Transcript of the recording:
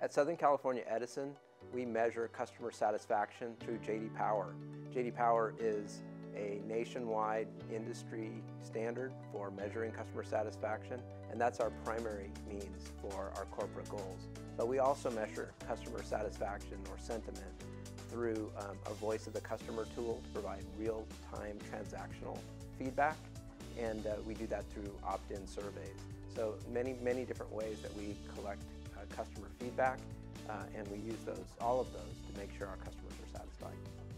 At Southern California Edison, we measure customer satisfaction through J.D. Power. J.D. Power is a nationwide industry standard for measuring customer satisfaction, and that's our primary means for our corporate goals. But we also measure customer satisfaction or sentiment through a Voice of the Customer tool to provide real-time transactional feedback, and we do that through opt-in surveys. So many different ways that we collect customer feedback, and we use all of those to make sure our customers are satisfied.